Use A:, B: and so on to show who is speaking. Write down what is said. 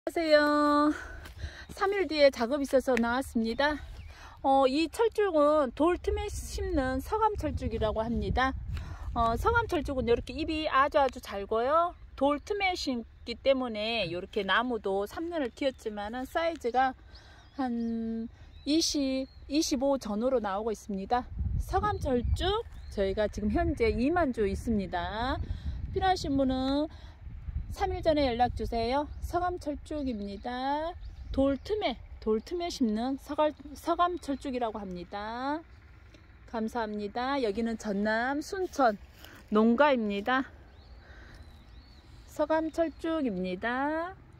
A: 안녕하세요. 3일 뒤에 작업이 있어서 나왔습니다. 이 철쭉은 돌 틈에 심는 서감 철쭉이라고 합니다. 서감 철쭉은 이렇게 잎이 아주 잘 고요. 돌 틈에 심기 때문에 이렇게 나무도 3년을 키웠지만 사이즈가 한 25 전후로 나오고 있습니다. 서감 철쭉 저희가 지금 현재 2만 주 있습니다. 필요하신 분은 3일 전에 연락주세요. 서감 철쭉입니다. 돌 틈에 심는 서감 철쭉이라고 합니다. 감사합니다. 여기는 전남 순천 농가입니다. 서감 철쭉입니다.